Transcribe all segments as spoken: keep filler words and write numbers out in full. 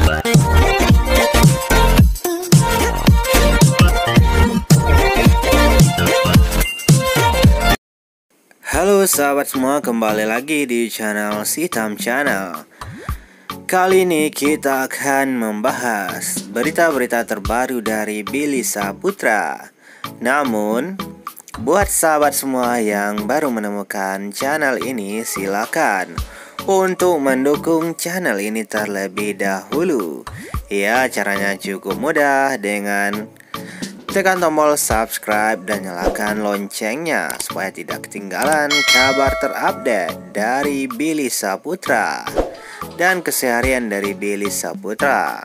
Halo sahabat semua, kembali lagi di channel Sitam Channel. Kali ini kita akan membahas berita-berita terbaru dari Billy Saputra. Namun, buat sahabat semua yang baru menemukan channel ini, silakan untuk mendukung channel ini terlebih dahulu. Ya, caranya cukup mudah dengan tekan tombol subscribe dan nyalakan loncengnya supaya tidak ketinggalan kabar terupdate dari Billy Saputra dan keseharian dari Billy Saputra.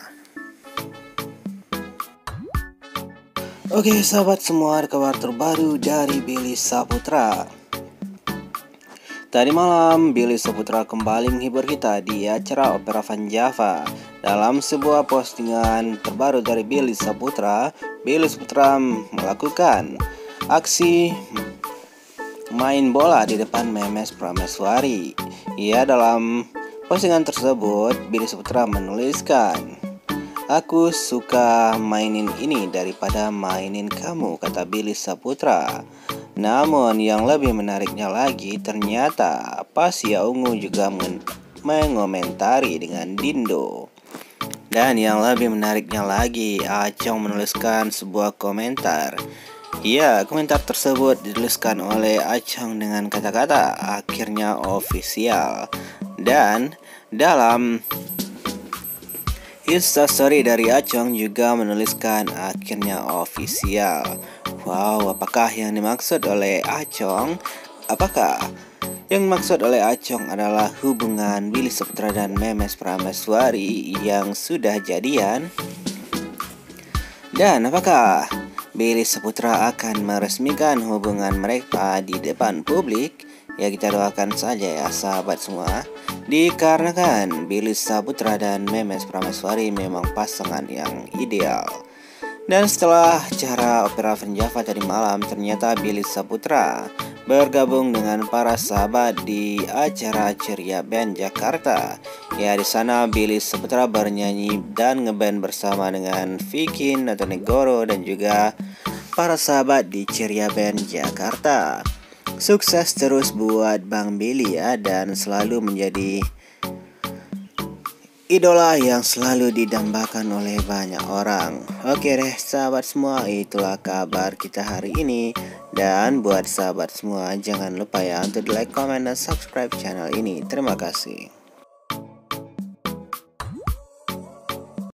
Oke sahabat semua, kabar terbaru dari Billy Saputra. Tadi malam Billy Saputra kembali menghibur kita di acara Opera Van Java. Dalam sebuah postingan terbaru dari Billy Saputra, Billy Saputra melakukan aksi main bola di depan Memes Prameswari. Ya, dalam postingan tersebut Billy Saputra menuliskan, "Aku suka mainin ini daripada mainin kamu," kata Billy Saputra. Namun yang lebih menariknya lagi, ternyata Pasya Ungu juga men mengomentari dengan Dindo. Dan yang lebih menariknya lagi, Acong menuliskan sebuah komentar. Ya, komentar tersebut dituliskan oleh Acong dengan kata-kata "akhirnya official". Dan dalam Instastory dari Acong juga menuliskan "akhirnya official". Wow, apakah yang dimaksud oleh Acong? Apakah yang dimaksud oleh Acong adalah hubungan Billy Saputra dan Memes Prameswari yang sudah jadian? Dan apakah Billy Saputra akan meresmikan hubungan mereka di depan publik? Ya, kita doakan saja ya sahabat semua. Dikarenakan Billy Saputra dan Memes Prameswari memang pasangan yang ideal. Dan setelah acara Opera Van Java tadi malam, ternyata Billy Saputra bergabung dengan para sahabat di acara Ceria Band Jakarta. Ya, di sana Billy Saputra bernyanyi dan ngeband bersama dengan Vicky Notonegoro dan juga para sahabat di Ceria Band Jakarta. Sukses terus buat Bang Billy ya, dan selalu menjadi idola yang selalu didambakan oleh banyak orang. Oke deh sahabat semua, itulah kabar kita hari ini. Dan buat sahabat semua, jangan lupa ya untuk like, comment, dan subscribe channel ini. Terima kasih.